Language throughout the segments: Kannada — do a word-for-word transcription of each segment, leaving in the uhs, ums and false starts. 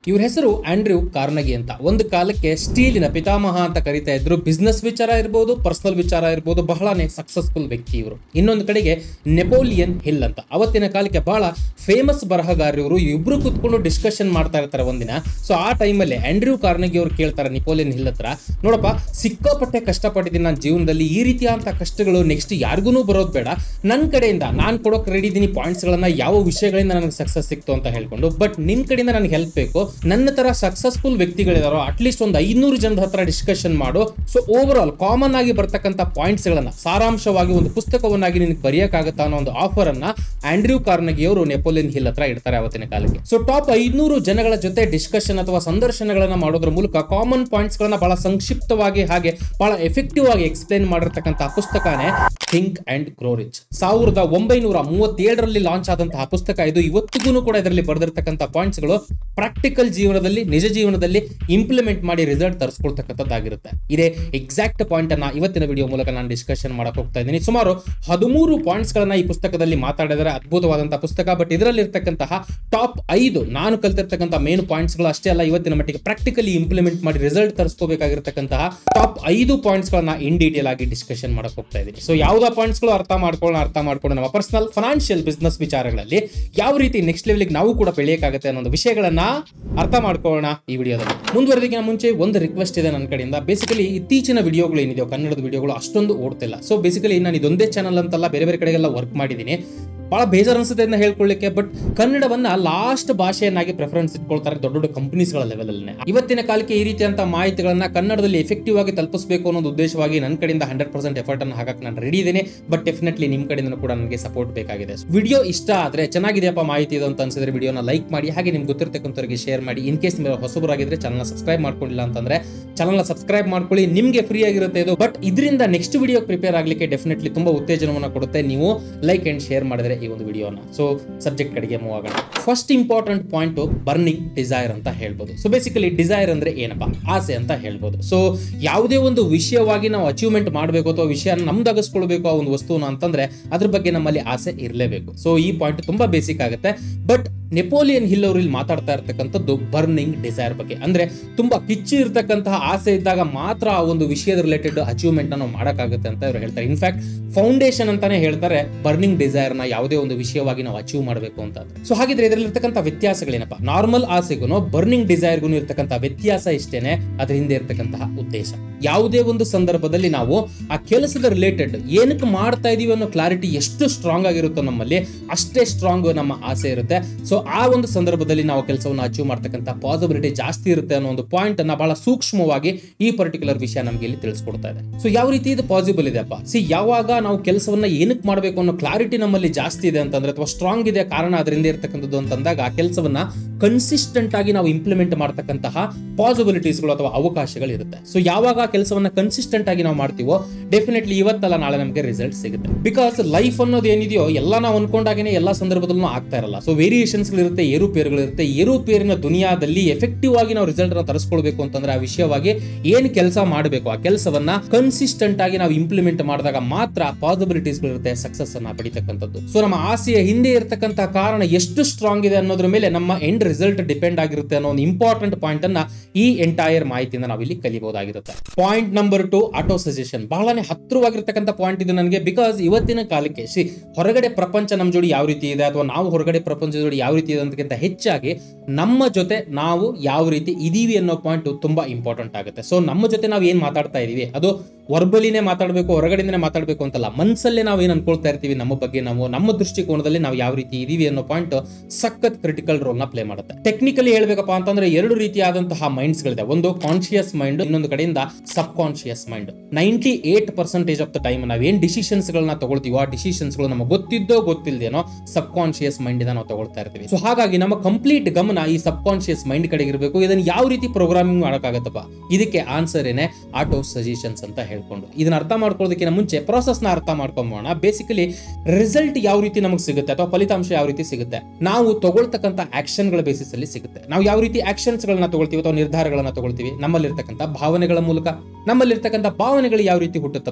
ಇವ್ರ ಹೆಸರು ಆಂಡ್ರ್ಯೂ ಕಾರ್ನೆಗಿ ಅಂತ. ಒಂದು ಕಾಲಕ್ಕೆ ಸ್ಟೀಲಿನ ಪಿತಾಮಹ ಅಂತ ಕರಿತಾ ಇದ್ರು. ಬಿಸ್ನೆಸ್ ವಿಚಾರ ಇರ್ಬೋದು, ಪರ್ಸನಲ್ ವಿಚಾರ ಇರ್ಬೋದು, ಬಹಳನೇ ಸಕ್ಸಸ್ಫುಲ್ ವ್ಯಕ್ತಿ ಇವರು. ಇನ್ನೊಂದು ಕಡೆಗೆ ನೆಪೋಲಿಯನ್ ಹಿಲ್ ಅಂತ, ಅವತ್ತಿನ ಕಾಲಕ್ಕೆ ಬಹಳ ಫೇಮಸ್ ಬರಹಗಾರ ಇವರು. ಇಬ್ರು ಕೂತ್ಕೊಂಡು ಡಿಸ್ಕಷನ್ ಮಾಡ್ತಾ ಇರ್ತಾರೆ ಒಂದಿನ. ಸೊ ಆ ಟೈಮಲ್ಲಿ ಆಂಡ್ರ್ಯೂ ಕಾರ್ನೆಗಿ ಅವರು ಕೇಳ್ತಾರೆ ನೆಪೋಲಿಯನ್ ಹಿಲ್ ಹತ್ರ, ನೋಡಪ್ಪ ಸಿಕ್ಕಾಪಟ್ಟೆ ಕಷ್ಟಪಟ್ಟಿದ್ದೀನಿ ನನ್ನ ಜೀವನದಲ್ಲಿ, ಈ ರೀತಿಯಾದಂಥ ಕಷ್ಟಗಳು ನೆಕ್ಸ್ಟ್ ಯಾರಿಗೂ ಬರೋದು ಬೇಡ, ನನ್ನ ಕಡೆಯಿಂದ ನಾನು ಕೊಡೋಕೆ ರೆಡಿ ಇದ್ದೀನಿ ಪಾಯಿಂಟ್ಸ್ಗಳನ್ನ, ಯಾವ ವಿಷಯಗಳಿಂದ ನನಗೆ ಸಕ್ಸಸ್ ಸಿಕ್ತು ಅಂತ ಹೇಳ್ಕೊಂಡು. ಬಟ್ ನಿನ್ನ ಕಡೆಯಿಂದ ನನಗೆ ಹೆಲ್ಪ್ ಬೇಕು, ನನ್ನ ತರ ಸಕ್ಸಸ್ಫುಲ್ ವ್ಯಕ್ತಿಗಳಿದಾರೋ ಅಟ್ಲೀಸ್ಟ್ ಒಂದು ಐನೂರು ಜನದ ಹತ್ರ ಡಿಸ್ಕಷನ್ ಮಾಡು. ಸೊ ಓವರ್ ಆಲ್ ಕಾಮನ್ ಆಗಿ ಬರ್ತಕ್ಕಂಥ ಪಾಯಿಂಟ್ಸ್ ಗಳನ್ನ ಸಾರಾಂಶವಾಗಿ ಒಂದು ಪುಸ್ತಕವನ್ನಾಗಿ ನಿನಗೆ ಬರೆಯಕ್ಕಾಗತ್ತಾ ಅನ್ನೋ ಒಂದು ಆಫರ್ ಅನ್ನ ಆಂಡ್ರ್ಯೂ ಕಾರ್ನೆಗಿ ಅವರು ನೆಪೋಲಿಯನ್ ಹಿಲ್ ಹತ್ರ ಇಡ್ತಾರೆ ಅವತ್ತಿನ ಕಾಲಕ್ಕೆ. ಸೊ ಟಾಪ್ ಐನೂರು ಜನಗಳ ಜೊತೆ ಡಿಸ್ಕಷನ್ ಅಥವಾ ಸಂದರ್ಶನಗಳನ್ನ ಮಾಡೋದ್ರ ಮೂಲಕ ಕಾಮನ್ ಪಾಯಿಂಟ್ಸ್ ಗಳನ್ನ ಬಹಳ ಸಂಕ್ಷಿಪ್ತವಾಗಿ ಹಾಗೆ ಬಹಳ ಎಫೆಕ್ಟಿವ್ ಆಗಿ ಎಕ್ಸ್ಪ್ಲೇನ್ ಮಾಡಿರ್ತಕ್ಕಂಥ ಪುಸ್ತಕನೇ ಥಿಂಕ್ ಅಂಡ್ ಗ್ರೋ ರಿಚ್. ಸಾವಿರದ ಒಂಬೈನೂರ ಮೂವತ್ತೇಳರಲ್ಲಿ ಲಾಂಚ್ ಆದಂತಹ ಪುಸ್ತಕ ಇದು. ಇವತ್ತಿಗೂ ಕೂಡ ಇದರಲ್ಲಿ ಬರೆದಿರ್ತಕ್ಕಂಥ ಪಾಯಿಂಟ್ಸ್ ಗಳು ಪ್ರಾಕ್ಟಿಕಲ್ ಜೀವನದಲ್ಲಿ, ನಿಜ ಜೀವನದಲ್ಲಿ ಇಂಪ್ಲಿಮೆಂಟ್ ಮಾಡಿ ರಿಸಲ್ಟ್ ತರಿಸ್ಕೊಳ್ತಕ್ಕಂಥದ್ದಾಗಿರುತ್ತೆ. ಇದೇ ಎಕ್ಸಾಕ್ಟ್ ಪಾಯಿಂಟ್ ಅನ್ನ ಇವತ್ತಿನ ವಿಡಿಯೋ ಮೂಲಕ ನಾನು ಡಿಸ್ಕಷನ್ ಮಾಡಕ್ ಹೋಗ್ತಾ ಇದ್ದೀನಿ. ಸುಮಾರು ಹದಿಮೂರು ಪಾಯಿಂಟ್ಸ್ ಗಳನ್ನ ಈ ಪುಸ್ತಕದಲ್ಲಿ ಮಾತಾಡಿದರೆ, ಅದ್ಭುತವಾದಂತಹ ಪುಸ್ತಕ. ಬಟ್ ಇದರಲ್ಲಿ ಇರ್ತಕ್ಕಂತಹ ಟಾಪ್ ಐದು ನಾನು ಕಲ್ತಿರ್ತಕ್ಕಂಥ ಮೇನ್ ಪಾಯಿಂಟ್ಸ್ ಗಳು ಅಷ್ಟೇ ಅಲ್ಲ, ಇವತ್ತಿನ ಮಟ್ಟಿಗೆ ಪ್ರಾಕ್ಟಿಕಲಿ ಇಂಪ್ಲಿಮೆಂಟ್ ಮಾಡಿ ರಿಸಲ್ಟ್ ತರಿಸ್ಕೋಬೇಕಾಗಿರ್ತಕ್ಕಂತಹ ಟಾಪ್ ಐದು ಪಾಯಿಂಟ್ಸ್ ಗಳನ್ನ ಇನ್ ಡೀಟೇಲ್ ಆಗಿ ಡಿಸ್ಕಷನ್ ಮಾಡಕ್ ಹೋಗ್ತಾ ಇದ್ದೀನಿ. ಸೊ ಯಾವ್ದಾ ಪಾಯಿಂಟ್ಸ್ ಗಳು ಅರ್ಥ ಮಾಡ್ಕೊಳ್ಳೋಣ ಅರ್ಥ ಮಾಡ್ಕೊಂಡು ನಮ್ಮ ಪರ್ಸನಲ್ ಫೈನಾನ್ಷಿಯಲ್ ಬಿಸ್ನೆಸ್ ವಿಚಾರಗಳಲ್ಲಿ ಯಾವ ರೀತಿ ನೆಕ್ಸ್ಟ್ ಲೆವೆಲ್ಗೆ ನಾವು ಕೂಡ ಬೆಳೆಯಕ್ಕಾಗುತ್ತೆ ಅನ್ನೋ ವಿಷಯಗಳನ್ನ ಅರ್ಥ ಮಾಡ್ಕೊಳ್ಳೋಣ ಈ ವಿಡಿಯೋದಲ್ಲಿ. ಮುಂದುವರೆದಕ್ಕಿಂತ ಮುಂಚೆ ಒಂದು ರಿಕ್ವೆಸ್ಟ್ ಇದೆ ನನ್ನ ಕಡೆಯಿಂದ. ಬೇಸಿಕಲಿ ಇತ್ತೀಚಿನ ವಿಡಿಯೋಗಳು ಏನಿದೆಯೋ ಕನ್ನಡದ ವಿಡಿಯೋಗಳು ಅಷ್ಟೊಂದು ಓಡ್ತಿಲ್ಲ. ಸೊ ಬೇಸಿಕಲಿ ನಾನು ಇದೊಂದೇ ಚಾನಲ್ ಅಂತಲ್ಲ, ಬೇರೆ ಬೇರೆ ಕಡೆಗೆಲ್ಲ ವರ್ಕ್ ಮಾಡಿದ್ದೀನಿ. ಬಹಳ ಬೇಜಾರು ಅನ್ಸುತ್ತೆ ಅಂತ ಹೇಳ್ಕೊಳ್ಳಿಕ್ಕೆ. ಬಟ್ ಕನ್ನಡವನ್ನ ಲಾಸ್ಟ್ ಭಾಷೆಯನ್ನಾಗಿ ಪ್ರೆಫರೆನ್ಸ್ ಇಟ್ಕೊಳ್ತಾರೆ ದೊಡ್ಡ ದೊಡ್ಡ ಕಂಪನೀಸ್ಗಳ ಲೆವೆಲ್ ಅಲ್ಲಿ. ಇವತ್ತಿನ ಕಾಲಕ್ಕೆ ಈ ರೀತಿಯಂತ ಮಾಹಿತಿಗಳನ್ನ ಕನ್ನಡದಲ್ಲಿ ಎಫೆಕ್ಟಿವ್ ಆಗಿ ತಲುಪಿಸಬೇಕು ಅನ್ನೋ ಉದ್ದೇಶವಾಗಿ ನನ್ನ ಕಡೆಯಿಂದ ಹಂಡ್ರೆಡ್ ಪರ್ಸೆಂಟ್ ಎಫರ್ಟ್ ಅನ್ನು ಹಾಕಕ್ಕೆ ನಾನು ರೆಡಿ ಇದ್ದೀನಿ. ಬಟ್ ಡೆಫಿನೆಟ್ಲಿ ನಿಮ್ ಕಡೆಯಿಂದ ಕೂಡ ನನಗೆ ಸಪೋರ್ಟ್ ಬೇಕಾಗಿದೆ. ವಿಡಿಯೋ ಇಷ್ಟ ಆದ್ರೆ, ಚೆನ್ನಾಗಿದೆಯಪ್ಪ ಮಾಹಿತಿ ಇದು ಅಂತ ಅನ್ಸಿದ್ರೆ ವಿಡಿಯೋನ ಲೈಕ್ ಮಾಡಿ, ಹಾಗೆ ನಿಮ್ಗೆ ಗೊತ್ತಿರ್ತಕ್ಕಂಥವ್ರಿಗೆ ಶೇರ್ ಮಾಡಿ. ಇನ್ ಕೇಸ್ ನೀವು ಹೊಸಬರಾಗಿದ್ರೆ ಚಾನಲ್ ಸಬ್ಸ್ಕ್ರೈಬ್ ಮಾಡ್ಕೊಂಡಿಲ್ಲ ಅಂತಂದ್ರೆ ಚಾನಲ್ ಸಬ್ಸ್ಕ್ರೈಬ್ ಮಾಡ್ಕೊಳ್ಳಿ, ನಿಮ್ಗೆ ಫ್ರೀ ಆಗಿರುತ್ತೆ ಇದು. ಬಟ್ ಇದರಿಂದ ನೆಕ್ಸ್ಟ್ ವಿಡಿಯೋ ಪ್ರಿಪೇರ್ ಆಗ್ಲಿಕ್ಕೆ ಡೆಫಿನೆಟ್ಲಿ ತುಂಬಾ ಉತ್ತೇಜನವನ್ನು ಕೊಡುತ್ತೆ ನೀವು ಲೈಕ್ ಅಂಡ್ ಶೇರ್ ಮಾಡಿದ್ರೆ ಈ ಒಂದು ವಿಡಿಯೋನ. ಸೊ ಸಬ್ಜೆಕ್ಟ್ ಕಡೆಗೆ ಮೂವ್ ಆಗೋಣ. First important point burning desire ಅಂತ ಹೇಳ್ಬೋದು. ಸೊ ಬೇಸಿಕಲಿ ಡಿಸೈರ್ ಅಂದ್ರೆ ಏನಪ್ಪಾ, ಆಸೆ ಅಂತ ಹೇಳ್ಬೋದು. ಸೊ ಯಾವುದೇ ಒಂದು ವಿಷಯವಾಗಿ ನಾವು ಅಚೀವ್ಮೆಂಟ್ ಮಾಡಬೇಕು ಅಥವಾ ವಿಷಯ ನಮ್ದಾಗಿಸ್ಕೊಳ್ಬೇಕು ಆ ಒಂದು ವಸ್ತುನ ಅಂತಂದ್ರೆ ಅದ್ರ ಬಗ್ಗೆ ನಮ್ಮಲ್ಲಿ ಆಸೆ ಇರಲೇಬೇಕು. ಸೊ ಈ ಪಾಯಿಂಟ್ ತುಂಬಾ ಬೇಸಿಕ್ ಆಗುತ್ತೆ. ಬಟ್ ನೆಪೋಲಿಯನ್ ಹಿಲ್ ಅವರು ಇಲ್ಲಿ ಮಾತಾಡ್ತಾ ಇರ್ತಕ್ಕಂಥದ್ದು ಬರ್ನಿಂಗ್ ಡಿಸೈರ್ ಬಗ್ಗೆ. ಅಂದ್ರೆ ತುಂಬಾ ಕಿಚ್ಚಿ ಇರ್ತಕ್ಕಂತಹ ಆಸೆ ಇದ್ದಾಗ ಮಾತ್ರ ಆ ಒಂದು ವಿಷಯದ ರಿಲೇಟೆಡ್ ಅಚೀವ್ಮೆಂಟ್ ನಾವು ಮಾಡಕ್ಕಾಗುತ್ತೆ ಅಂತ ಇವರು ಹೇಳ್ತಾರೆ. ಇನ್ಫ್ಯಾಕ್ಟ್ ಫೌಂಡೇಶನ್ ಅಂತಾನೆ ಹೇಳ್ತಾರೆ ಬರ್ನಿಂಗ್ ಡಿಸೈರ್ ನ ಯಾವುದೇ ಒಂದು ವಿಷಯವಾಗಿ ನಾವು ಅಚೀವ್ ಮಾಡಬೇಕು ಅಂತ. ಸೊ ಹಾಗಿದ್ರೆ ಇದರಲ್ಲಿ ಇರ್ತಕ್ಕಂಥ ವ್ಯತ್ಯಾಸಗಳೇನಪ್ಪ? ನಾರ್ಮಲ್ ಆಸೆಗೂ ಬರ್ನಿಂಗ್ ಡಿಸೈರ್ಗೂ ಇರ್ತಕ್ಕಂಥ ವ್ಯತ್ಯಾಸ ಇಷ್ಟೇನೆ, ಅದ್ರ ಹಿಂದೆ ಇರ್ತಕ್ಕಂತಹ ಉದ್ದೇಶ. ಯಾವುದೇ ಒಂದು ಸಂದರ್ಭದಲ್ಲಿ ನಾವು ಆ ಕೆಲಸದ ರಿಲೇಟೆಡ್ ಏನಕ್ಕೆ ಮಾಡ್ತಾ ಇದೀವಿ ಅನ್ನೋ ಕ್ಲಾರಿಟಿ ಎಷ್ಟು ಸ್ಟ್ರಾಂಗ್ ಆಗಿರುತ್ತೋ ನಮ್ಮಲ್ಲಿ, ಅಷ್ಟೇ ಸ್ಟ್ರಾಂಗ್ ನಮ್ಮ ಆಸೆ ಇರುತ್ತೆ. ಸೊ ಆ ಒಂದು ಸಂದರ್ಭದಲ್ಲಿ ನಾವು ಕೆಲಸವನ್ನು ಅಚೀವ್ ಮಾಡ್ತಕ್ಕಂಥ ಪಾಸಿಬಿಲಿಟಿ ಜಾಸ್ತಿ ಇರುತ್ತೆ ಅನ್ನೋ ಒಂದು ಪಾಯಿಂಟ್ ಅನ್ನ ಬಹಳ ಸೂಕ್ಷ್ಮವಾಗಿ ಈ ಪರ್ಟಿಕ್ಯುಲರ್ ವಿಷಯ ನಮ್ಗೆ ಇಲ್ಲಿ ತಿಳಿಸ್ಕೊಡ್ತಾ ಇದೆ. ಸೊ ಯಾವ ರೀತಿ ಇದು ಪಾಸಿಬಲ್ ಇದೆ ಅಪ್ಪ? ಸಿ, ಯಾವಾಗ ನಾವು ಕೆಲಸವನ್ನ ಏನಕ್ಕೆ ಮಾಡಬೇಕು ಅನ್ನೋ ಕ್ಲಾರಿಟಿ ನಮ್ಮಲ್ಲಿ ಜಾಸ್ತಿ ಇದೆ ಅಂತಂದ್ರೆ, ಅಥವಾ ಸ್ಟ್ರಾಂಗ್ ಇದೆ ಕಾರಣ ಅದರಿಂದ ಇರ್ತಕ್ಕಂಥದ್ದು ಅಂತಂದಾಗ, ಆ ಕೆಲಸವನ್ನ ಕನ್ಸಿಸ್ಟೆಂಟ್ ಆಗಿ ನಾವು ಇಂಪ್ಲಿಮೆಂಟ್ ಮಾಡ್ತಕ್ಕಂತಹ ಪಾಸಿಬಿಲಿಟೀಸ್ಗಳು ಅಥವಾ ಅವಕಾಶಗಳು ಇರುತ್ತೆ. ಸೊ ಯಾವಾಗ ಕೆಲಸವನ್ನ ಕನ್ಸಿಸ್ಟೆಂಟ್ ಆಗಿ ನಾವು ಮಾಡ್ತೀವೋ ಡೆಫಿನೆಟ್ಲಿ ಇವತ್ತಲ್ಲ ನಾಳೆ ನಮಗೆ ರಿಸಲ್ಟ್ ಸಿಗುತ್ತೆ. ಬಿಕಾಸ್ ಲೈಫ್ ಅನ್ನೋದು ಏನಿದೆಯೋ ಎಲ್ಲ ನಾವು ಅನ್ಕೊಂಡಾಗೇನೆ ಎಲ್ಲಾ ಸಂದರ್ಭದಲ್ಲೂ ಆಗ್ತಾ ಇರಲ್ಲ. ಸೊ ವೇರಿಯೇಷನ್ಸ್ ಇರುತ್ತೆ, ಏರುಪೇರುಗಳಿರುತ್ತೆ. ಏರುಪೇರಿನ ದುನಿಯಾದಲ್ಲಿ ಎಫೆಕ್ಟಿವ್ ಆಗಿ ನಾವು ರಿಸಲ್ಟ್ ಅನ್ನು ತರಿಸ್ಕೊಳ್ಬೇಕು ಅಂತಂದ್ರೆ ಆ ವಿಷಯವಾಗಿ ಏನ್ ಕೆಲಸ ಮಾಡಬೇಕು ಆ ಕೆಲಸವನ್ನ ಕನ್ಸಿಸ್ಟೆಂಟ್ ಆಗಿ ನಾವು ಇಂಪ್ಲಿಮೆಂಟ್ ಮಾಡಿದಾಗ ಮಾತ್ರ ಪಾಸಿಬಿಲಿಟೀಸ್ ಇರುತ್ತೆ ಸಕ್ಸಸ್ ಅನ್ನ ಪಡಿತಕ್ಕಂಥದ್ದು. ಸೊ ನಮ್ಮ ಆಸೆಯ ಹಿಂದೆ ಇರತಕ್ಕಂತ ಕಾರಣ ಎಷ್ಟು ಸ್ಟ್ರಾಂಗ್ ಇದೆ ಅನ್ನೋದ್ರ ಮೇಲೆ ನಮ್ಮ ಎಂಡ್ ರಿಸಲ್ಟ್ ಡಿಪೆಂಡ್ ಆಗಿರುತ್ತೆ ಅನ್ನೋ ಒಂದು ಇಂಪಾರ್ಟೆಂಟ್ ಪಾಯಿಂಟ್ ಅನ್ನ ಈ ಎಂಟೈರ್ ಮಾಹಿತಿಯಿಂದ ನಾವು ಇಲ್ಲಿ ಕಲಿಬಹುದಾಗಿರುತ್ತೆ. Point number two, auto suggestion. ಬಹಳನೇ ಹತ್ತಿರವಾಗಿರ್ತಕ್ಕಂಥ ಪಾಯಿಂಟ್ ಇದು ನನಗೆ. ಬಿಕಾಸ್ ಇವತ್ತಿನ ಕಾಲಕ್ಕೆ ಸಿ ಹೊರಗಡೆ ಪ್ರಪಂಚ ನಮ್ಮ ಜೋಡಿ ಯಾವ ರೀತಿ ಇದೆ ಅಥವಾ ನಾವು ಹೊರಗಡೆ ಪ್ರಪಂಚದ ಜೋಡಿ ಯಾವ ರೀತಿ ಇದೆ ಅನ್ನೋದಕ್ಕಿಂತ ಹೆಚ್ಚಾಗಿ ನಮ್ಮ ಜೊತೆ ನಾವು ಯಾವ ರೀತಿ ಇದೀವಿ ಅನ್ನೋ ಪಾಯಿಂಟ್ ತುಂಬಾ ಇಂಪಾರ್ಟೆಂಟ್ ಆಗುತ್ತೆ. ಸೊ ನಮ್ಮ ಜೊತೆ ನಾವು ಏನ್ ಮಾತಾಡ್ತಾ ಇದೀವಿ ಅದು ವರ್ಬಲಿನೇ ಮಾತಾಡಬೇಕು, ಹೊರಗಡೆಯಿಂದನೇ ಮಾತಾಡಬೇಕು ಅಂತಲ್ಲ, ಮನಸ್ಸಲ್ಲೇ ನಾವು ಏನ್ ಅನ್ಕೊಳ್ತಾ ಇರ್ತೀವಿ ನಮ್ಮ ಬಗ್ಗೆ, ನಾವು ನಮ್ಮ ದೃಷ್ಟಿಕೋನದಲ್ಲಿ ನಾವು ಯಾವ ರೀತಿ ಇದೀವಿ ಅನ್ನೋ ಪಾಯಿಂಟ್ ಸಖತ್ ಕ್ರಿಟಿಕಲ್ ರೋಲ್ ನ ಪ್ಲೇ ಮಾಡುತ್ತೆ. ಟೆಕ್ನಿಕಲಿ ಹೇಳ್ಬೇಕಪ್ಪ ಅಂತಂದ್ರೆ ಎರಡು ರೀತಿಯಾದಂತಹ ಮೈಂಡ್ಸ್ ಗಳಿದೆ. ಒಂದು ಕಾನ್ಶಿಯಸ್ ಮೈಂಡ್, ಇನ್ನೊಂದು ಕಡೆಯಿಂದ subconscious mind. Ninety eight percentage of the time ನಾವೇನ್ ಡಿಸಿಷನ್ಸ್ ಗಳನ್ನ ತಗೊಳ್ತೀವೋ ಆ ಡಿಸಿಷನ್ಸ್ ಗಳು ನಮಗೆ ಗೊತ್ತಿದ್ದೋ ಗೊತ್ತಿಲ್ಲದೇನೋ ಸಬ್ ಕಾನ್ಶಿಯಸ್ ಮೈಂಡ್ ಇಂದ ನಾವು ತಗೊಳ್ತಾ ಇರ್ತೀವಿ. ಸೊ ಹಾಗಾಗಿ ನಮ್ಮ ಕಂಪ್ಲೀಟ್ ಗಮನ ಈ ಸಬ್ ಕಾನ್ಶಿಯಸ್ ಮೈಂಡ್ ಕಡೆಗೆ ಇರಬೇಕು. ಇದನ್ನ ಯಾವ ರೀತಿ ಪ್ರೋಗ್ರಾಮಿಂಗ್ ಮಾಡಕ್ಕಾಗತ್ತಪ್ಪ? ಇದಕ್ಕೆ ಆನ್ಸರ್ ಏನೇ ಆಟೋ ಸಜೆಷನ್ಸ್ ಅಂತ ಹೇಳ್ಕೊಂಡು. ಇದನ್ನ ಅರ್ಥ ಮಾಡ್ಕೊಳ್ಳೋದಕ್ಕಿಂತ ಮುಂಚೆ ಪ್ರೋಸೆಸ್ ನ ಅರ್ಥ ಮಾಡ್ಕೊಂಬೋಣ. ಬೇಸಿಕಲಿ ರಿಸಲ್ಟ್ ಯಾವ ರೀತಿ ನಮಗೆ ಸಿಗುತ್ತೆ ಅಥವಾ ಫಲಿತಾಂಶ ಯಾವ ರೀತಿ ಸಿಗುತ್ತೆ, ನಾವು ತಗೊಳ್ತಕ್ಕಂಥ ಆಕ್ಷನ್ ಗಳ ಬೇಸಿಸ್ ಅಲ್ಲಿ ಸಿಗುತ್ತೆ. ನಾವು ಯಾವ ರೀತಿ ಆಕ್ಷನ್ಸ್ ಗಳನ್ನ ತಗೊಳ್ತೀವಿ ಅಥವಾ ನಿರ್ಧಾರಗಳನ್ನ ತಗೊಳ್ತೀವಿ, ನಮ್ಮಲ್ಲಿರ್ತಕ್ಕಂಥ ಭಾವನೆಗಳ ಮೂಲಕ. ನಮ್ಮಲ್ಲಿರ್ತಕ್ಕಂಥ ಭಾವನೆಗಳು ಯಾವ ರೀತಿ ಹುಟ್ಟುತ್ತಪ್ಪ?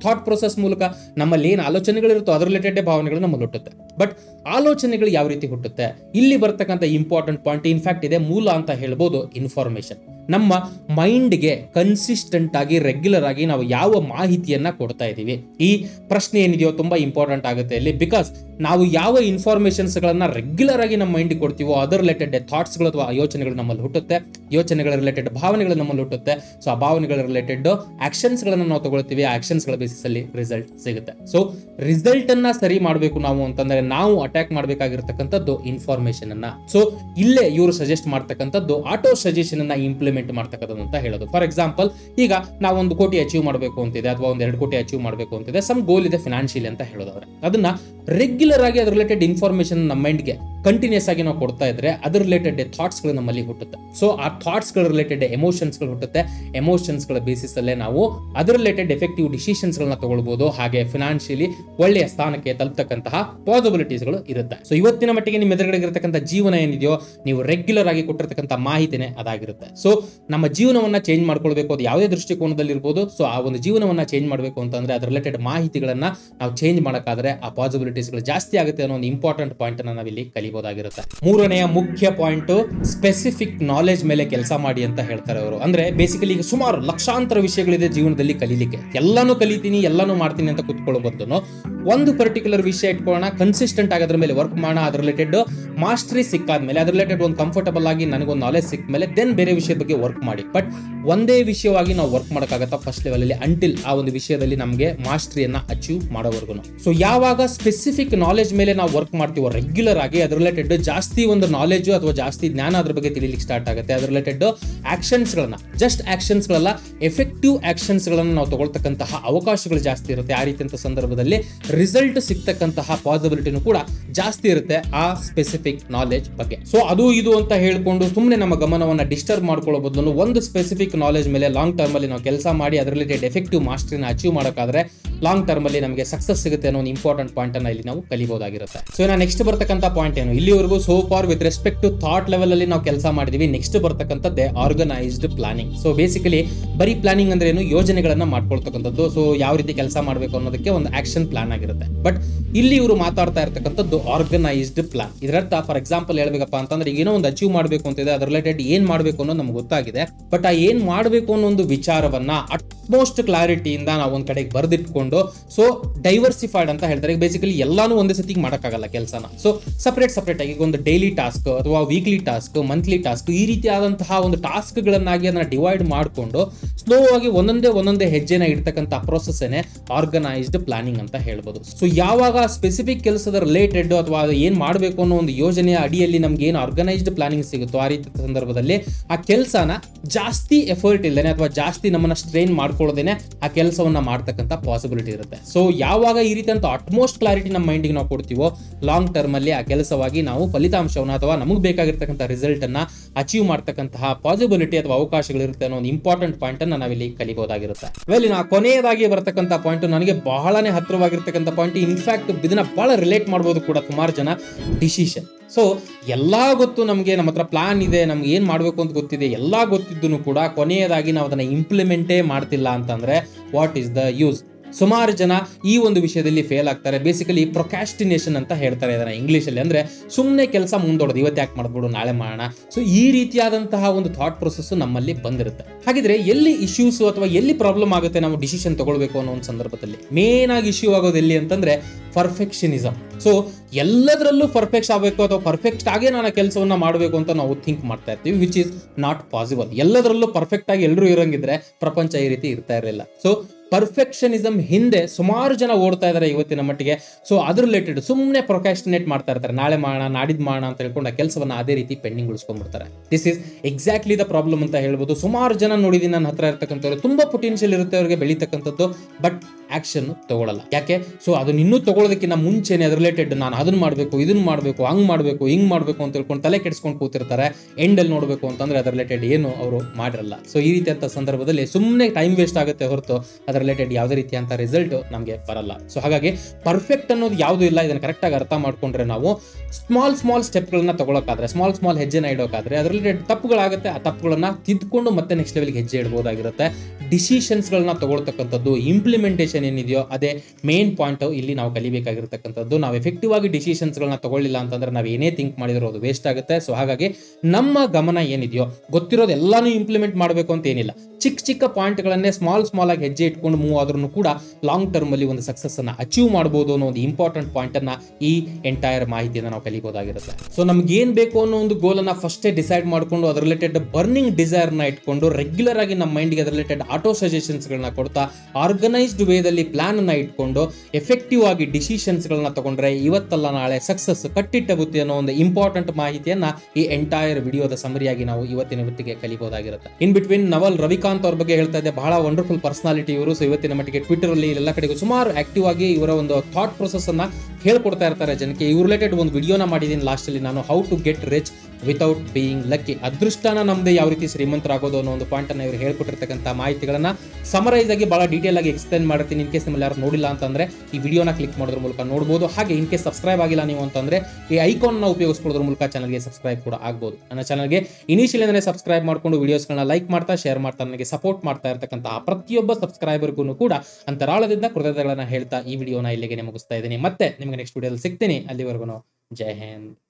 ಥಾಟ್ ಪ್ರೊಸೆಸ್ ಮೂಲಕ ನಮ್ಮಲ್ಲಿ ಏನು ಆಲೋಚನೆಗಳಿರುತ್ತೋ ಅದರ ರಿಲೇಟೆಡ್ ಭಾವನೆಗಳು ನಮ್ಮಲ್ಲಿ ಹುಟ್ಟುತ್ತೆ. ಬಟ್ ಆಲೋಚನೆಗಳು ಯಾವ ರೀತಿ ಹುಟ್ಟುತ್ತೆ, ಇಲ್ಲಿ ಬರ್ತಕ್ಕಂಥ ಇಂಪಾರ್ಟೆಂಟ್ ಪಾಯಿಂಟ್ ಇನ್ಫ್ಯಾಕ್ಟ್ ಇದೆ ಮೂಲ ಅಂತ ಹೇಳ್ಬೋದು ಇನ್ಫಾರ್ಮೇಶನ್. ನಮ್ಮ ಮೈಂಡ್ಗೆ ಕನ್ಸಿಸ್ಟೆಂಟ್ ಆಗಿ ರೆಗ್ಯುಲರ್ ಆಗಿ ನಾವು ಯಾವ ಮಾಹಿತಿಯನ್ನ ಕೊಡ್ತಾ ಇದ್ದೀವಿ, ಈ ಪ್ರಶ್ನೆ ಏನಿದೆಯೋ ತುಂಬಾ ಇಂಪಾರ್ಟೆಂಟ್ ಆಗುತ್ತೆ ಇಲ್ಲಿ. ಬಿಕಾಸ್ ನಾವು ಯಾವ ಇನ್ಫಾರ್ಮೇಶನ್ಸ್ ಗಳನ್ನ ರೆಗ್ಯುಲರ್ ಆಗಿ ನಮ್ಮ ಮೈಂಡ್ ಕೊಡ್ತೀವೋ ಅದರ ರಿಲೇಟೆಡ್ ಥಾಟ್ಸ್ಗಳು ಅಥವಾ ಯೋಚನೆಗಳು ನಮ್ಮಲ್ಲಿ ಹುಟ್ಟುತ್ತೆ, ಯೋಚನೆಗಳ ರಿಲೇಟೆಡ್ ಭಾವನೆಗಳು ನಮ್ಮಲ್ಲಿ ಹುಟ್ಟುತ್ತೆ. ಸೊ ಆ ಭಾವನೆಗಳ ರಿಲೇಟೆಡ್ ಆಕ್ಷನ್ಸ್ ಗಳನ್ನ ನಾವು ತಗೊಳ್ತೀವಿ, ಆಕ್ಷನ್ಸ್ ಗಳ ಬೇಸಿಸ್ ಅಲ್ಲಿ ರಿಸಲ್ಟ್ ಸಿಗುತ್ತೆ. ಸೊ ರಿಸಲ್ಟ್ ಅನ್ನ ಸರಿ ಮಾಡಬೇಕು ನಾವು ಅಂತಂದ್ರೆ ನಾವು ಅಟ್ಯಾಕ್ ಮಾಡಬೇಕಾಗಿರ್ತಕ್ಕಂಥದ್ದು ಇನ್ಫಾರ್ಮೇಶನ್ ಅನ್ನ. ಸೊ ಇಲ್ಲೇ ಇವರು ಸಜೆಸ್ಟ್ ಮಾಡ್ತಕ್ಕಂಥದ್ದು ಆಟೋ ಸಜೆಷನ್ ಅನ್ನ ಇಂಪ್ಲಿಮೆಂಟ್ ಮಾಡ್ತಕ್ಕಂಥದ್ದು ಅಂತ ಹೇಳೋದು. ಫಾರ್ ಎಕ್ಸಾಂಪಲ್, ಈಗ ನಾವು ಒಂದು ಕೋಟಿ ಅಚೀವ್ ಮಾಡಬೇಕು ಅಂತಿದೆ ಅಥವಾ ಒಂದ್ ಎರಡು ಕೋಟಿ ಅಚೀವ್ ಮಾಡಬೇಕು ಅಂತಿದೆ, ಸಮ್ ಗೋಲ್ ಇದೆ ಫಿನಾನ್ಷಿಯಲಿ ಅಂತ ಹೇಳೋದವ್ರೆ. ಅದನ್ನ ರೆಗ್ಯುಲರ್ ಆಗಿ ಅದ್ರ ರಿಲೇಟೆಡ್ ಇನ್ಫಾರ್ಮೇಶನ್ ನಮ್ಮ ಮೈಂಡ್ಗೆ ಕಂಟಿನ್ಯೂಸ್ ಆಗಿ ನಾವು ಕೊಡ್ತಾ ಇದ್ರೆ ಅದ್ರ ರಿಲೇಟೆಡ್ ಥಾಟ್ಸ್ ಗಳು ನಮ್ಮಲ್ಲಿ ಹುಟ್ಟುತ್ತೆ. ಸೊ ಆ ಥಾಟ್ಸ್ ಗಳ ರಿಲೇಟೆಡ್ ಎಮೋಷನ್ಸ್ ಗಳು ಹುಟ್ಟುತ್ತೆ. ಎಮೋಷನ್ಸ್ ಗಳ ಬೇಸಿಸ್ ಅಲ್ಲೇ ನಾವು ಅದ್ರ ರಿಲೇಟೆಡ್ ಎಫೆಕ್ಟಿವ್ ಡಿಸಿಷನ್ಸ್ ಗಳನ್ನ ತಗೊಳ್ಬಹುದು. ಹಾಗೆ ಫಿನಾನ್ಷಿಯಲಿ ಒಳ್ಳೆಯ ಸ್ಥಾನಕ್ಕೆ ತಲುಪತಕ್ಕಂತಹ ಪಾಸಿಬಿಲಿಟೀಸ್ ಗಳು ಇರುತ್ತೆ. ಸೊ ಇವತ್ತಿನ ಮಟ್ಟಿಗೆ ನಿಮ್ಮ ಎದುರುಗಡೆ ಇರತಕ್ಕಂಥ ಜೀವನ ಏನಿದೆಯೋ ನೀವು ರೆಗ್ಯುಲರ್ ಆಗಿ ಕೊಟ್ಟಿರ್ತಕ್ಕಂಥ ಮಾಹಿತಿನೇ ಅದಾಗಿರುತ್ತೆ. ಸೊ ನಮ್ಮ ಜೀವನವನ್ನ ಚೇಂಜ್ ಮಾಡ್ಕೊಳ್ಬೇಕು, ಅದು ಯಾವುದೇ ದೃಷ್ಟಿಕೋನದಲ್ಲಿ ಇರ್ಬೋದು. ಸೊ ಆ ಒಂದು ಜೀವನವನ್ನ ಚೇಂಜ್ ಮಾಡಬೇಕು ಅಂತಂದ್ರೆ ಅದ್ರ ರಿಲೇಟೆಡ್ ಮಾಹಿತಿಗಳನ್ನ ನಾವು ಚೇಂಜ್ ಮಾಡಕ್ಕಾದ್ರೆ ಆ ಪಾಸಿಬಿಲಿಟೀಸ್ ಗಳು ಜಾಸ್ತಿ ಆಗುತ್ತೆ ಅನ್ನೋ ಒಂದು ಇಂಪಾರ್ಟೆಂಟ್ ಪಾಯಿಂಟ್ ಅನ್ನ ನಾವಿಲ್ಲಿ ಕಲಿಬಹುದಾಗಿರುತ್ತೆ. ಮೂರನೆಯ ಮುಖ್ಯ ಪಾಯಿಂಟ್ ಸ್ಪೆಸಿಫಿಕ್ ನಾಲೆಜ್ ಮೇಲೆ ಕೆಲಸ ಮಾಡಿ ಅಂತ ಹೇಳ್ತಾರೆ ಅವರು. ಅಂದ್ರೆ ಬೇಸಿಕಲಿ ಈಗ ಸುಮಾರು ಲಕ್ಷಾಂತರ ವಿಷಯಗಳಿದೆ ಜೀವನದಲ್ಲಿ ಕಲೀಲಿಕ್ಕೆ, ಎಲ್ಲಾನು ಕಲಿತೀನಿ ಎಲ್ಲಾನು ಮಾಡ್ತೀನಿ ಅಂತ ಕುತ್ಕೊಳ್ಳೋ ಬದಲು ಒಂದು ಪರ್ಟಿಕ್ಯುಲರ್ ವಿಷಯ ಇಟ್ಕೊಳ್ಳೋಣ, ಕನ್ಸಿಸ್ಟೆಂಟ್ ಆಗಿ ಅದ್ರ ಮೇಲೆ ವರ್ಕ್ ಮಾಡೋಣ. ಅದ್ರ ರಿಲೇಟೆಡ್ ಮಾಸ್ಟರಿ ಸಿಕ್ಕಾದ್ಮೇಲೆ ಅದ್ರ ರಿಲೇಟೆಡ್ ಒಂದು ಕಂಫರ್ಟಬಲ್ ಆಗಿ ನನಗೊಂದು ನಾಲೆಜ್ ಸಿಕ್ಕ ಮೇಲೆ ದೆನ್ ಬೇರೆ ವಿಷಯದ ಬಗ್ಗೆ ವರ್ಕ್ ಮಾಡಿ. ಬಟ್ ಒಂದೇ ವಿಷಯವಾಗಿ ನಾವು ವರ್ಕ್ ಮಾಡೋಕ್ಕಾಗತ್ತಾ ಫಸ್ಟ್ ಲೆವೆಲ್ ಅಲ್ಲಿ ಅಂಟಿಲ್ ಆ ಒಂದು ವಿಷಯದಲ್ಲಿ ನಮಗೆ ಮಾಸ್ಟರಿಯನ್ನ ಅಚೀವ್ ಮಾಡೋವರೆಗೂ. ಸೊ ಯಾವಾಗ ಸ್ಪೆಸಿಫಿಕ್ ನಾಲೆಜ್ ಮೇಲೆ ನಾವು ವರ್ಕ್ ಮಾಡ್ತೀವೋ ರೆಗ್ಯುಲರ್ ಆಗಿ ಅದ್ರ ರಿಲೇಟೆಡ್ ಜಾಸ್ತಿ ಒಂದು ನಾಲೆಜ್ ಅಥವಾ ಜಾಸ್ತಿ ಜ್ಞಾನ ಅದ್ರ ಬಗ್ಗೆ ತಿಳಿಲಿಕ್ಕೆ ಸ್ಟಾರ್ಟ್ ಆಗುತ್ತೆ. ಅದ್ರ ರಿಲೇಟೆಡ್ ಆಕ್ಷನ್ಸ್ ಗಳನ್ನ, ಜಸ್ಟ್ ಆಕ್ಷನ್ಸ್ ಗಳಲ್ಲ ಎಫೆಕ್ಟಿವ್ ಆಕ್ಷನ್ಸ್ ಗಳನ್ನ ನಾವು ತಗೊಳ್ತಕ್ಕಂತಹ ಅವಕಾಶಗಳು ಜಾಸ್ತಿ ಇರುತ್ತೆ. ಆ ರೀತಿಯಂತ ಸಂದರ್ಭದಲ್ಲಿ ರಿಸಲ್ಟ್ ಸಿಗ್ತಕ್ಕಂತಹ ಪಾಸಿಬಿಲಿಟಿನೂ ಕೂಡ ಜಾಸ್ತಿ ಇರುತ್ತೆ ಆ ಸ್ಪೆಸಿಫಿಕ್ ನಾಲೆಜ್ ಬಗ್ಗೆ. ಸೊ ಅದು ಇದು ಅಂತ ಹೇಳ್ಕೊಂಡು ಸುಮ್ಮನೆ ನಮ್ಮ ಗಮನವನ್ನ ಡಿಸ್ಟರ್ಬ್ ಮಾಡ್ಕೊಳ್ಳೋ ಬದಲು ಒಂದು ಸ್ಪೆಸಿಫಿಕ್ ನಾಲೆಜ್ ಮೇಲೆ ಲಾಂಗ್ ಟರ್ಮ್ ಅಲ್ಲಿ ನಾವು ಕೆಲಸ ಮಾಡಿ ಅದ್ರ ರಿಲೇಟೆಡ್ ಎಫೆಕ್ಟಿವ್ ಮಾಸ್ಟರಿನ ಅಚೀವ್ ಮಾಡೋಕ್ಕಾದ್ರೆ ಲಾಂಗ್ ಟರ್ಮ್ ಅಲ್ಲಿ ನಮಗೆ ಸಕ್ಸಸ್ ಸಿಗುತ್ತೆ ಅನ್ನೋ ಒಂದು ಇಂಪಾರ್ಟೆಂಟ್ ಪಾಯಿಂಟ್ ಅನ್ನ ಇಲ್ಲಿ ನಾವು ಕಲಿಬಹುದಾಗಿರುತ್ತೆ. ಸೊ ನಾ ನೆಕ್ಸ್ಟ್ ಬರ್ತಕ್ಕಂಥ ಪಾಯಿಂಟ್ ಏನು, ಇಲ್ಲಿವರೆಗೂ so far with respect to thought level ಅಲ್ಲಿ ನಾವು ಕೆಲಸ ಮಾಡಿದೀವಿ. ನೆಕ್ಸ್ಟ್ ಬರ್ತಕ್ಕಂಥದ್ದೇ ಆರ್ಗನೈಸ್ಡ್ ಪ್ಲಾನಿಂಗ್. ಸೊ ಬೇಸಿಕಲಿ ಬರೀ ಪ್ಲಾನಿಂಗ್ ಅಂದ್ರೆ ಏನು, ಯೋಜನೆಗಳನ್ನ ಮಾಡ್ಕೊಳ್ತಕ್ಕಂಥದ್ದು. ಸೊ ಯಾವ ರೀತಿ ಕೆಲಸ ಮಾಡಬೇಕು ಅನ್ನೋದಕ್ಕೆ ಒಂದು ಆಕ್ಷನ್ ಪ್ಲಾನ್ ಆಗಿರುತ್ತೆ. ಬಟ್ ಇಲ್ಲಿ ಇವರು ಮಾತಾಡ್ತಾ ಇರ್ತಕ್ಕಂಥದ್ದು ಆರ್ಗನೈಸ್ಡ್ ಪ್ಲಾನ್. ಇದರರ್ಥ ಫಾರ್ ಎಕ್ಸಾಂಪಲ್ ಹೇಳ್ಬೇಕಪ್ಪ ಅಂತಂದ್ರೆ ಈಗ ಏನೋ ಒಂದು ಅಚೀವ್ ಮಾಡಬೇಕು ಅಂತಿದೆ, ಅದ್ರ ರಿಲೇಟೆಡ್ ಏನ್ ಮಾಡಬೇಕು ಅನ್ನೋದು ನಮ್ಗೆ ಗೊತ್ತಾಗಿದೆ. ಬಟ್ ಆ ಏನ್ ಮಾಡಬೇಕು ಅನ್ನೋ ಒಂದು ವಿಚಾರವನ್ನ ಅಟ್ಮೋಸ್ಟ್ ಕ್ಲಾರಿಟಿಯಿಂದ ನಾವು ಒಂದ್ ಕಡೆಗೆ ಬರ್ದಿಟ್ಕೊಂಡು, ಸೊ ಡೈವರ್ಸಿಫೈಡ್ ಅಂತ ಹೇಳ್ತಾರೆ. ಬೇಸಿಕಲಿ ಎಲ್ಲಾನು ಒಂದೇ ಸತಿಗೆ ಮಾಡೋಕ್ಕಾಗಲ್ಲ ಕೆಲಸನ. ಸೊ ಸಪರೇಟ್ ಸಪರೇಟ್ ಆಗಿ ಒಂದು ಡೈಲಿ ಟಾಸ್ಕ್ ಅಥವಾ ವೀಕ್ಲಿ ಟಾಸ್ಕ್, ಮಂತ್ಲಿ ಟಾಸ್ಕ್, ಈ ರೀತಿಯಾದಂತಹ ಒಂದು ಟಾಸ್ಕ್ ಗಳನ್ನಾಗಿ ಅದನ್ನ ಡಿವೈಡ್ ಮಾಡಿಕೊಂಡು ಸ್ಲೋ ಆಗಿ ಒಂದೊಂದೇ ಒಂದೊಂದೇ ಹೆಜ್ಜೆನ ಇಡ್ತಕ್ಕಂಥ ಪ್ರೋಸೆಸ್ ಏನೇ ಆರ್ಗನೈಸ್ಡ್ ಪ್ಲಾನಿಂಗ್ ಅಂತ ಹೇಳ್ಬೋದು. ಸೊ ಯಾವಾಗ ಸ್ಪೆಸಿಫಿಕ್ ಕೆಲಸದ ರಿಲೇಟೆಡ್ ಅಥವಾ ಅದು ಏನ್ ಮಾಡಬೇಕು ಅನ್ನೋ ಒಂದು ಯೋಜನೆಯ ಅಡಿಯಲ್ಲಿ ನಮ್ಗೆ ಏನು ಆರ್ಗನೈಸ್ಡ್ ಪ್ಲಾನಿಂಗ್ ಸಿಗುತ್ತೋ ಆ ರೀತಿ ಸಂದರ್ಭದಲ್ಲಿ ಆ ಕೆಲಸನ ಜಾಸ್ತಿ ಎಫರ್ಟ್ ಇಲ್ಲದೇನೆ ಅಥವಾ ಜಾಸ್ತಿ ನಮ್ಮನ್ನ ಸ್ಟ್ರೈನ್ ಮಾಡ್ಕೊಳ್ಳೋದೇನೆ ಆ ಕೆಲಸವನ್ನ ಮಾಡ್ತಕ್ಕಂಥ ಪಾಸಿಬಿಲಿಟಿ ಇರುತ್ತೆ. ಸೊ ಯಾವಾಗ ಈ ರೀತಿ ಅಂತ ಅಟ್ಮೋಸ್ಟ್ ಕ್ಲಾರಿಟಿ ನಮ್ಮ ಮೈಂಡಿಗೆ ನಾವು ಕೊಡ್ತೀವೋ ಲಾಂಗ್ ಟರ್ಮ್ ಅಲ್ಲಿ ಆ ಕೆಲಸವಾಗಿ ನಾವು ಫಲಿತಾಂಶವನ್ನ ಅಥವಾ ನಮಗೆ ಬೇಕಾಗಿರ್ತಕ್ಕಂಥ ರಿಸಲ್ಟ್ ಅನ್ನ ಅಚೀವ್ ಮಾಡ್ತಕ್ಕಂತಹ ಪಾಸಿಬಿಲಿಟಿ ಅಥವಾ ಅವಕಾಶಗಳಿರುತ್ತೆ ಅನ್ನೋ ಒಂದು ಇಂಪಾರ್ಟೆಂಟ್ ಪಾಯಿಂಟ್ ಅನ್ನ ನಾವಿಲ್ಲಿ ಕಲಿಬಹುದಾಗಿರುತ್ತೆ. ವೆಲ್ ನಾ ಕೊನೆಯದಾಗಿ ಬರ್ತಕ್ಕಂಥ ಪಾಯಿಂಟ್ ನನಗೆ ಬಹಳನೇ ಹತ್ತಿರವಾಗಿರ್ತಕ್ಕಂಥ ಪಾಯಿಂಟ್, ಇನ್ಫ್ಯಾಕ್ಟ್ ಇದನ್ನ ಬಹಳ ರಿಲೇಟ್ ಮಾಡಬಹುದು ಕೂಡ ಸುಮಾರು ಜನ, ಡಿಸಿಷನ್. ಸೊ ಎಲ್ಲಾ ಗೊತ್ತು ನಮಗೆ, ನಮ್ಮ ಹತ್ರ ಪ್ಲಾನ್ ಇದೆ, ನಮ್ಗೆ ಏನ್ ಮಾಡ್ಬೇಕು ಅಂತ ಗೊತ್ತಿದೆ, ಎಲ್ಲಾ ಗೊತ್ತಿದ್ದೂ ಕೂಡ ಕೊನೆಯದಾಗಿ ನಾವು ಅದನ್ನ ಇಂಪ್ಲಿಮೆಂಟೇ ಮಾಡ್ತಿಲ್ಲ ಅಂತಂದ್ರೆ ವಾಟ್ ಇಸ್ ದ ಯೂಸ್? ಸುಮಾರು ಜನ ಈ ಒಂದು ವಿಷಯದಲ್ಲಿ ಫೇಲ್ ಆಗ್ತಾರೆ. ಬೇಸಿಕಲಿ ಪ್ರೊಕ್ರಾಸ್ಟಿನೇಷನ್ ಅಂತ ಹೇಳ್ತಾರೆ ಇದನ್ನ ಇಂಗ್ಲಿಷ್ ಅಲ್ಲಿ. ಅಂದ್ರೆ ಸುಮ್ಮನೆ ಕೆಲಸ ಮುಂದೋಡೋದು, ಇವತ್ತು ಯಾಕೆ ಮಾಡ್ಬಿಡು ನಾಳೆ ಮಾಡೋಣ. ಸೊ ಈ ರೀತಿಯಾದಂತಹ ಒಂದು ಥಾಟ್ ಪ್ರೊಸೆಸ್ ನಮ್ಮಲ್ಲಿ ಬಂದಿರುತ್ತೆ. ಹಾಗಿದ್ರೆ ಎಲ್ಲಿ ಇಶ್ಯೂಸ್ ಅಥವಾ ಎಲ್ಲಿ ಪ್ರಾಬ್ಲಮ್ ಆಗುತ್ತೆ ನಾವು ಡಿಸಿಷನ್ ತಗೊಳ್ಬೇಕು ಅನ್ನೋ ಒಂದು ಸಂದರ್ಭದಲ್ಲಿ? ಮೇನ್ ಆಗಿ ಇಶ್ಯೂ ಆಗೋದು ಎಲ್ಲಿ ಅಂತಂದ್ರೆ ಪರ್ಫೆಕ್ಷನಿಸಮ್. ಸೊ ಎಲ್ಲದರಲ್ಲೂ ಪರ್ಫೆಕ್ಟ್ ಆಗಬೇಕು ಅಥವಾ ಪರ್ಫೆಕ್ಟ್ ಆಗೇ ನಾನು ಕೆಲಸವನ್ನ ಮಾಡಬೇಕು ಅಂತ ನಾವು ಥಿಂಕ್ ಮಾಡ್ತಾ ಇರ್ತೀವಿ, ವಿಚ್ ಇಸ್ ನಾಟ್ ಪಾಸಿಬಲ್. ಎಲ್ಲದರಲ್ಲೂ ಪರ್ಫೆಕ್ಟ್ ಆಗಿ ಎಲ್ಲರೂ ಇರಂಗಿದ್ರೆ ಪ್ರಪಂಚ ಈ ರೀತಿ ಇರ್ತಾ ಇರಲಿಲ್ಲ. ಸೊ ಪರ್ಫೆಕ್ಷನಿಸಮ್ ಹಿಂದೆ ಸುಮಾರು ಜನ ಓಡ್ತಾ ಇದ್ದಾರೆ ಇವತ್ತಿನ ಮಟ್ಟಿಗೆ. ಸೊ ಅದ್ರ ರಿಲೇಟೆಡ್ ಸುಮ್ಮನೆ ಪ್ರೊಕ್ರಾಸ್ಟಿನೇಟ್ ಮಾಡ್ತಾ ಇರ್ತಾರೆ, ನಾಳೆ ಮಾಡೋಣ ನಾಡಿದ್ ಮಾಡೋಣ ಅಂತ ಹೇಳ್ಕೊಂಡು ಆ ಕೆಲಸವನ್ನ ಅದೇ ರೀತಿ ಪೆಂಡಿಂಗ್ ಉಳಿಸ್ಕೊಂಡ್ಬಿಡ್ತಾರೆ. This is exactly the problem ಅಂತ ಹೇಳ್ಬೋದು. ಸುಮಾರು ಜನ ನೋಡಿದೀನಿ ನನ್ನ ಹತ್ರ ಇರ್ತಕ್ಕಂಥವ್ರು, ತುಂಬಾ ಪೊಟೆನ್ಷಿಯಲ್ ಇರುತ್ತೆ ಅವ್ರಿಗೆ ಬೆಳೀತಕ್ಕಂಥದ್ದು, ಬಟ್ ಆಕ್ಷನ್ ತಗೊಳ್ಳಲ್ಲ. ಯಾಕೆ? ಸೊ ಅದನ್ನ ಇನ್ನೂ ತಗೊಳ್ಳೋದಕ್ಕಿಂತ ಮುಂಚೆನೆ ಅದ್ರ ರಿಲೇಟೆಡ್ ನಾನು ಅದನ್ನ ಮಾಡಬೇಕು, ಇದನ್ನ ಮಾಡಬೇಕು, ಹಂಗ್ ಮಾಡಬೇಕು, ಹಿಂಗ್ ಮಾಡಬೇಕು ಅಂತ ಹೇಳ್ಕೊಂಡು ತಲೆ ಕೆಡಿಸ್ಕೊಂಡು ಕೂತಿರ್ತಾರೆ. ಎಂಡ್ ಅಲ್ಲಿ ನೋಡಬೇಕು ಅಂತಂದ್ರೆ ಅದ್ರ ರಿಲೇಟೆಡ್ ಏನು ಅವರು ಮಾಡಿರಲ್ಲ. ಸೊ ಈ ರೀತಿ ಅಂತ ಸಂದರ್ಭದಲ್ಲಿ ಸುಮ್ಮನೆ ಟೈಮ್ ವೇಸ್ಟ್ ಆಗುತ್ತೆ ಹೊರತು ಅದರ ರಿಲೇಟೆಡ್ ಯಾವುದೇ ರೀತಿ ಅಂತ ರಿಸಲ್ಟ್ ನಮಗೆ ಬರಲ್ಲ. ಸೊ ಹಾಗಾಗಿ ಪರ್ಫೆಕ್ಟ್ ಅನ್ನೋದು ಯಾವುದು ಇಲ್ಲ. ಇದನ್ನ ಕರೆಕ್ಟ್ ಆಗಿ ಅರ್ಥ ಮಾಡ್ಕೊಂಡ್ರೆ ನಾವು ಸ್ಮಾಲ್ ಸ್ಮಾಲ್ ಸ್ಟೆಪ್ ಗಳನ್ನ ತಗೊಳಕಾದ್ರೆ, ಸ್ಮಾಲ್ ಸ್ಮಾಲ್ ಹೆಜ್ಜೆನ ಇಡೋಕಾದ್ರೆ ಅದ್ರ ರಿಲೇಟೆಡ್ ತಪ್ಪುಗಳಾಗುತ್ತೆ. ಆ ತಪ್ಪುಗಳನ್ನ ತಿದ್ಕೊಂಡು ಮತ್ತೆ ನೆಕ್ಸ್ಟ್ ಲೆವೆಲ್ಗೆ ಹೆಜ್ಜೆ ಇಡಬಹುದಾಗಿರುತ್ತೆ. ಡಿಸಿಷನ್ಸ್ಗಳನ್ನ ತಗೊಳ್ತಕ್ಕಂಥದ್ದು, ಇಂಪ್ಲಿಮೆಂಟೇಷನ್ ಏನಿದೆಯೋ ಅದೇ ಮೇನ್ ಪಾಯಿಂಟ್ ಇಲ್ಲಿ ನಾವು ಕಲಿಬೇಕಾಗಿರ್ತಕ್ಕಂಥದ್ದು. ನಾವು ಎಫೆಕ್ಟಿವ್ ಆಗಿ ಡಿಸಿಷನ್ಸ್ಗಳನ್ನ ತಗೊಳ್ಳಿಲ್ಲ ಅಂತಂದ್ರೆ ನಾವು ಏನೇ ಥಿಂಕ್ ಮಾಡಿದ್ರು ಅದು ವೇಸ್ಟ್ ಆಗುತ್ತೆ. ಸೊ ಹಾಗಾಗಿ ನಮ್ಮ ಗಮನ ಏನಿದೆಯೋ ಗೊತ್ತಿರೋದು ಎಲ್ಲಾನು ಇಂಪ್ಲಿಮೆಂಟ್ ಮಾಡಬೇಕು ಅಂತ ಏನಿಲ್ಲ, ಚಿಕ್ಕ ಚಿಕ್ಕ ಪಾಯಿಂಟ್ಗಳನ್ನೇ ಸ್ಮಾಲ್ ಸ್ಮಾಲ್ ಆಗಿ ಹೆಜ್ಜೆ ಇಟ್ಕೊಂಡು ಮೂವ್ ಆದ್ರೂ ಕೂಡ ಲಾಂಗ್ ಟರ್ಮ್ ಅಲ್ಲಿ ಒಂದು ಸಕ್ಸಸ್ ಅನ್ನ ಅಚೀವ್ ಮಾಡಬಹುದು ಅನ್ನೋ ಒಂದು ಇಂಪಾರ್ಟೆಂಟ್ ಪಾಯಿಂಟ್ ಅನ್ನ ಈ ಎಂಟೈರ್ ಮಾಹಿತಿಯನ್ನು ನಾವು ಕಲಿಬಹುದಾಗಿರುತ್ತೆ. ಸೊ ನಮ್ಗೆ ಏನ್ ಬೇಕು ಅನ್ನೋ ಒಂದು ಗೋಲ್ ಅನ್ನ ಫಸ್ಟೇ ಡಿಸೈಡ್ ಮಾಡ್ಕೊಂಡು ಅದ್ರ ರಿಲೇಟೆಡ್ ಬರ್ನಿಂಗ್ ಡಿಸೈರ್ ನ ಇಟ್ಕೊಂಡು ರೆಗ್ಯುಲರ್ ಆಗಿ ನಮ್ಮ ಮೈಂಡ್ಗೆ ಅದ್ರ ರಿಲೇಟೆಡ್ ಆಟೋ ಸಜೆಷನ್ಸ್ ಗಳನ್ನ ಕೊಡ್ತಾ ಆರ್ಗನೈಸ್ಡ್ ವೇದಲ್ಲಿ ಪ್ಲಾನ್ ಅನ್ನ ಇಟ್ಕೊಂಡು ಎಫೆಕ್ಟಿವ್ ಆಗಿ ಡಿಸಿಷನ್ಸ್ ಗಳನ್ನ ತಗೊಂಡ್ರೆ ಇವತ್ತಲ್ಲ ನಾಳೆ ಸಕ್ಸಸ್ ಕಟ್ಟಿಟ್ಟ ಬುತ್ತಿ ಅನ್ನೋ ಒಂದು ಇಂಪಾರ್ಟೆಂಟ್ ಮಾಹಿತಿಯನ್ನ ಈ ಎಂಟೈರ್ ವಿಡಿಯೋದ ಸಮರಿಯಾಗಿ ನಾವು ಇವತ್ತಿನ ಹೊತ್ತಿಗೆ ಕಲಿಬಹುದಾಗಿರುತ್ತೆ. ಇನ್ ಬಿಟ್ವೀನ್ ನವಲ್ ರವಿಕಾಂತ್ ಅವ್ರ ಬಗ್ಗೆ ಹೇಳ್ತಾ ಇದ್ದೆ, ಬಹಳ ವಂಡರ್ಫುಲ್ ಪರ್ಸನಾಲಿಟಿ ಇವರು. ಸೊ ಇವತ್ತಿನ ಮಟ್ಟಿಗೆ ಟ್ವಿಟರ್ ಅಲ್ಲಿ ಎಲ್ಲ ಕಡೆಗೂ ಸುಮಾರು ಆಕ್ಟಿವ್ ಆಗಿ ಇವರ ಒಂದು ಥಾಟ್ ಪ್ರೊಸೆಸ್ ಅನ್ನ ಹೇಳ್ಕೊಡ್ತಾ ಇರ್ತಾರೆ ಜನಕ್ಕೆ. ಇವ್ರ ರಿಲೇಟೆಡ್ ಒಂದು ವಿಡಿಯೋನ ಮಾಡಿದ್ದೀನಿ ಲಾಸ್ಟ್ ಅಲ್ಲಿ ನಾನು, how to get rich without being lucky. ಅದೃಷ್ಟನ ನಮ್ದೇ ಯಾವ ರೀತಿ ಶ್ರೀಮಂತರಾಗೋದು ಅನ್ನೋ ಒಂದು ಪಾಯಿಂಟ್ ಅನ್ನ ಇವರು ಹೇಳ್ಕೊಟ್ಟಿರ್ತಕ್ಕಂಥ ಮಾಹಿತಿಗಳನ್ನ ಸಮರೈಸ್ ಆಗಿ ಬಹಳ ಡೀಟೇಲ್ ಆಗಿ ಎಕ್ಸ್ಪ್ಲೇನ್ ಮಾಡ್ತೀನಿ. ಇನ್ ಕೇಸ್ ನಿಮ್ಮಲ್ಲಿ ಯಾರು ನೋಡಿಲ್ಲ ಅಂತಂದ್ರೆ ಈ ವಿಡಿಯೋನ ಕ್ಲಿಕ್ ಮಾಡೋದ್ರ ಮೂಲಕ ನೋಡಬಹುದು. ಹಾಗೆ ಇನ್ ಕೇಸ್ ಸಬ್ಸ್ಕ್ರೈಬ್ ಆಗಿಲ್ಲ ನೀವು ಅಂತಂದ್ರೆ ಈ ಐಕಾನ್ ನ ಉಪಯೋಗಿಸ್ಕೊಳ್ಳೋದ್ರ ಮೂಲಕ ಚಾನಲ್ಗೆ ಸಬ್ಸ್ಕ್ರೈಬ್ ಕೂಡ ಆಗಬಹುದು. ನನ್ನ ಚಾನಲ್ಗೆ ಇನಿಷಿಯಲ್ ಇಂದನೇ ಸಬ್ಸ್ಕ್ರೈಬ್ ಮಾಡ್ಕೊಂಡು ವಿಡಿಯೋಸ್ಗಳನ್ನ ಲೈಕ್ ಮಾಡ್ತಾ ಶೇರ್ ಮಾಡ್ತಾ ನನಗೆ ಸಪೋರ್ಟ್ ಮಾಡ್ತಾ ಇರ್ತಕ್ಕಂತಹ ಪ್ರತಿಯೊಬ್ಬ ಸಬ್ಸ್ಕ್ರೈಬರ್ಗೂ ಕೂಡ ಅಂತರಾಳದಿಂದ ಕೃತಜ್ಞತೆಗಳನ್ನ ಹೇಳ್ತಾ ಈ ವಿಡಿಯೋನ ಇಲ್ಲಿಗೆ ಮುಗಿಸ್ತಾ ಇದ್ದೀನಿ. ಮತ್ತೆ ನಿಮಗೆ ನೆಕ್ಸ್ಟ್ ವಿಡಿಯೋದಲ್ಲಿ ಸಿಗ್ತೀನಿ. ಅಲ್ಲಿವರೆಗೂ ಜೈ ಹಿಂದ್.